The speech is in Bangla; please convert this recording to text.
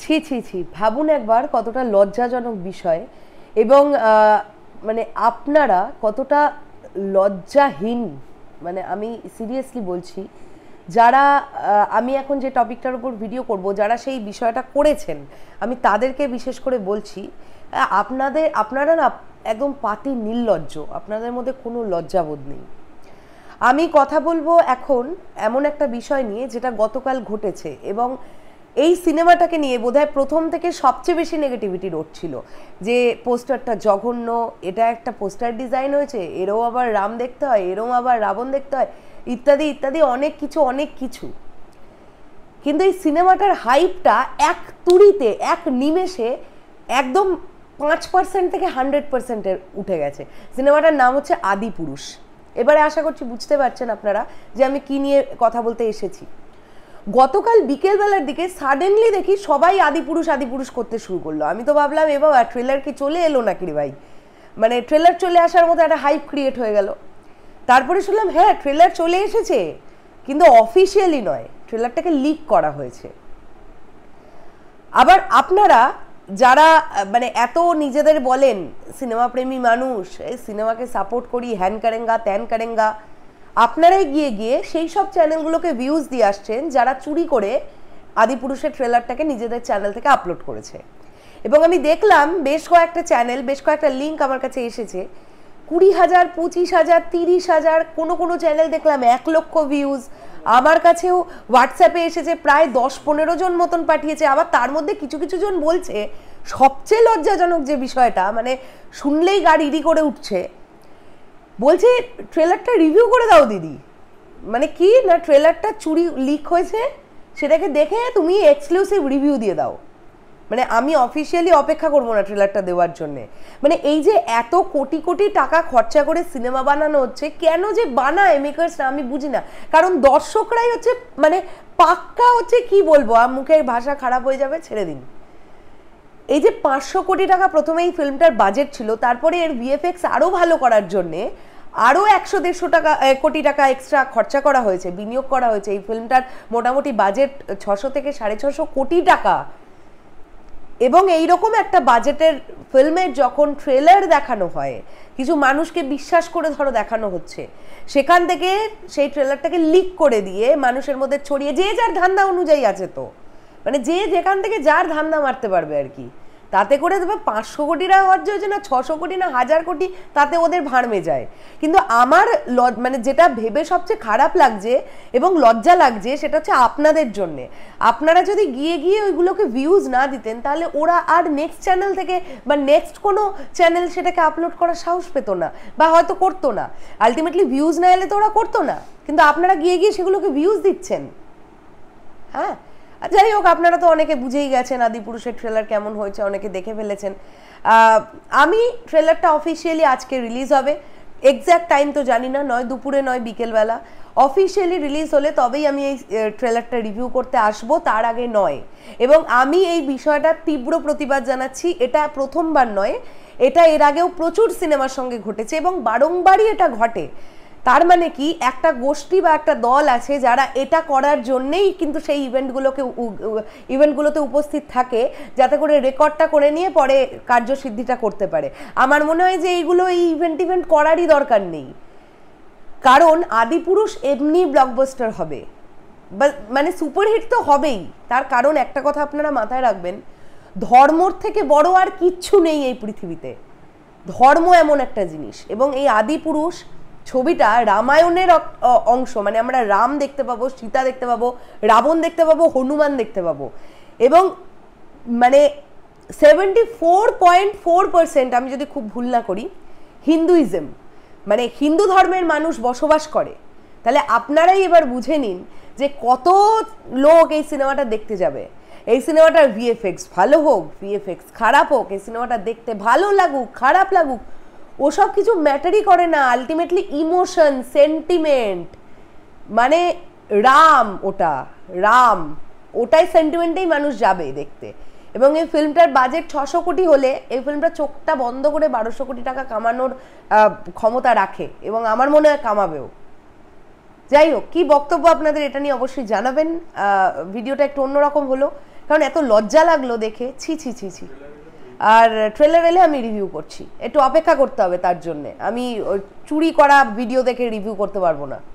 ছি ছি ছি, ভাবুন একবার কতটা লজ্জাজনক বিষয়। এবং মানে আপনারা কতটা লজ্জাহীন, মানে আমি সিরিয়াসলি বলছি, যারা আমি এখন যে টপিকটার উপর ভিডিও করব, যারা সেই বিষয়টা করেছেন, আমি তাদেরকে বিশেষ করে বলছি, আপনারা না একদম পাতি নির্লজ্জ, আপনাদের মধ্যে কোনো লজ্জাবোধ নেই। আমি কথা বলবো এখন এমন একটা বিষয় নিয়ে যেটা গতকাল ঘটেছে, এবং এই সিনেমাটাকে নিয়ে বোধহয় প্রথম থেকে সবচেয়ে বেশি নেগেটিভিটি রটছিল যে পোস্টারটা জঘন্য, এটা একটা পোস্টার ডিজাইন হয়েছে, এরও আবার রাম দেখতে হয়, এরও আবার রাবণ দেখতে হয়, ইত্যাদি ইত্যাদি অনেক কিছু। কিন্তু এই সিনেমাটার হাইপটা এক তুড়িতে, এক নিমেষে একদম 5% থেকে 100%-এর উঠে গেছে। সিনেমাটার নাম হচ্ছে আদিপুরুষ। এবারে আশা করছি বুঝতে পারছেন আপনারা যে আমি কি নিয়ে কথা বলতে এসেছি। গতকাল বিকেলবেলার দিকে সাডেনলি দেখি সবাই আদিপুরুষ করতে শুরু করলো। আমি তো ভাবলাম এ বাবা, ট্রেলার কি চলে এলো নাকি রে ভাই, মানে ট্রেলার চলে আসার মতো একটা হাইপ ক্রিয়েট হয়ে গেল। তারপরে শুনলাম হ্যাঁ ট্রেলার চলে এসেছে, কিন্তু অফিসিয়ালি নয়, ট্রেলারটাকে লিক করা হয়েছে। আবার আপনারা যারা মানে এত নিজেদের বলেন সিনেমা প্রেমী মানুষ, এই সিনেমাকে সাপোর্ট করি, হ্যান কারেঙ্গা ত্যান কারেঙ্গা, আপনারাই গিয়ে গিয়ে সেই সব চ্যানেলগুলোকে ভিউজ দিয়ে আসছেন যারা চুরি করে আদিপুরুষের ট্রেলারটাকে নিজেদের চ্যানেল থেকে আপলোড করেছে। এবং আমি দেখলাম বেশ কয়েকটা চ্যানেল, বেশ কয়েকটা লিঙ্ক আমার কাছে এসেছে, 20,000, 25,000, 30,000, কোনো চ্যানেল দেখলাম 1 লক্ষ ভিউজ। আমার কাছেও হোয়াটসঅ্যাপে এসেছে প্রায় 10-15 জন মতন পাঠিয়েছে। আবার তার মধ্যে কিছু জন বলছে, সবচেয়ে লজ্জাজনক যে বিষয়টা, মানে শুনলেই গা রিরি করে উঠছে, বলছে ট্রেলারটা রিভিউ করে দাও দিদি। মানে কি না, ট্রেলারটা চুরি লিক হয়েছে, সেটাকে দেখে তুমি এক্সক্লুসিভ রিভিউ দিয়ে দাও। মানে আমি অফিসিয়ালি অপেক্ষা করবো না ট্রেলারটা দেওয়ার জন্যে। মানে এই যে এত কোটি টাকা খরচা করে সিনেমা বানানো হচ্ছে, কেন যে বানায় মেকার্সরা আমি বুঝি না। কারণ দর্শকরাই হচ্ছে মানে পাক্কা হচ্ছে, কি বলবো, মুখের ভাষা খারাপ হয়ে যাবে, ছেড়ে দিন। এই যে 500 কোটি টাকা প্রথমে এই ফিল্মটার বাজেট ছিল, তারপরে এর ভিএফএক্স আরও ভালো করার জন্যে আরও 100-150 কোটি টাকা এক্সট্রা খরচা করা হয়েছে, বিনিয়োগ করা হয়েছে। এই ফিল্মটার মোটামুটি বাজেট 600 থেকে 650 কোটি টাকা। এবং এইরকম একটা বাজেটের ফিল্মের যখন ট্রেলার দেখানো হয়, কিছু মানুষকে বিশ্বাস করে ধরো দেখানো হচ্ছে, সেখান থেকে সেই ট্রেলারটাকে লিক করে দিয়ে মানুষের মধ্যে ছড়িয়ে, যে যার ধান্দা অনুযায়ী আছে, তো মানে যে যেখান থেকে যার ধান্দা মারতে পারবে আর কি, তাতে করে দেবে 500 কোটি টাকা খরচা হয়েছে না 600 কোটি না 1000 কোটি, তাতে ওদের ভাড়মে যায়। কিন্তু আমার মানে যেটা ভেবে সবচেয়ে খারাপ লাগছে এবং লজ্জা লাগছে, সেটা হচ্ছে আপনাদের জন্যে। আপনারা যদি গিয়ে ওইগুলোকে ভিউজ না দিতেন, তাহলে ওরা আর নেক্সট চ্যানেল থেকে বা নেক্সট কোনো চ্যানেল সেটাকে আপলোড করার সাহস পেত না, বা হয়তো করতো না। আলটিমেটলি ভিউজ না এলে তো ওরা করতো না, কিন্তু আপনারা গিয়ে সেগুলোকে ভিউজ দিচ্ছেন। হ্যাঁ, যাই হোক, আপনারা তো অনেকে বুঝেই গেছেন আদিপুরুষের ট্রেলার কেমন হয়েছে, অনেকে দেখে ফেলেছেন। আমি ট্রেলারটা অফিসিয়ালি আজকে রিলিজ হবে, এক্স্যাক্ট টাইম তো জানি না, নয় দুপুরে নয় বিকেলবেলা। অফিসিয়ালি রিলিজ হলে তবেই আমি এই ট্রেলারটা রিভিউ করতে আসবো, তার আগে নয়। এবং আমি এই বিষয়টার তীব্র প্রতিবাদ জানাচ্ছি। এটা প্রথমবার নয়, এটা এর আগেও প্রচুর সিনেমার সঙ্গে ঘটেছে এবং বারংবারই এটা ঘটে। তার মানে কি, একটা গোষ্ঠী বা একটা দল আছে যারা এটা করার জন্যেই কিন্তু সেই ইভেন্টগুলোতে উপস্থিত থাকে, যাতে করে রেকর্ডটা করে নিয়ে পরে কার্যসিদ্ধিটা করতে পারে। আমার মনে হয় যে এইগুলো এই ইভেন্ট করারই দরকার নেই, কারণ আদিপুরুষ এমনি ব্লকবাস্টার হবে, মানে সুপারহিট তো হবেই। তার কারণ একটা কথা আপনারা মাথায় রাখবেন, ধর্মর থেকে বড় আর কিচ্ছু নেই এই পৃথিবীতে। ধর্ম এমন একটা জিনিস, এবং এই আদিপুরুষ ছবিটা রামায়ণের অংশ। মানে আমরা রাম দেখতে পাবো, সীতা দেখতে পাবো, রাবণ দেখতে পাবো, হনুমান দেখতে পাবো। এবং মানে 74.4%, আমি যদি খুব ভুল না করি, হিন্দুইজম, মানে হিন্দু ধর্মের মানুষ বসবাস করে। তাহলে আপনারাই এবার বুঝে নিন যে কত লোক এই সিনেমাটা দেখতে যাবে। এই সিনেমাটার ভিএফএক্স ভালো হোক, ভিএফএক্স খারাপ হোক, এই সিনেমাটা দেখতে ভালো লাগুক খারাপ লাগুক, ওসব কিছু ম্যাটারই করে না। আলটিমেটলি ইমোশন, সেন্টিমেন্ট, মানে ওটাই সেন্টিমেন্টেই মানুষ যাবে দেখতে। এবং এই ফিল্মটার বাজেট 600 কোটি হলে এই ফিল্মটা চোখটা বন্ধ করে 1200 কোটি টাকা কামানোর ক্ষমতা রাখে, এবং আমার মনে হয় কামাবেও। যাই হোক, কি বক্তব্য আপনাদের এটা নিয়ে অবশ্যই জানাবেন। ভিডিওটা একটু অন্যরকম হলো, কারণ এত লজ্জা লাগলো দেখে, ছি ছি ছি ছি। আর ট্রেলার এলে আমি রিভিউ করছি, একটু অপেক্ষা করতে হবে তার জন্যে, আমি চুরি করা ভিডিও দেখে রিভিউ করতে পারবো না।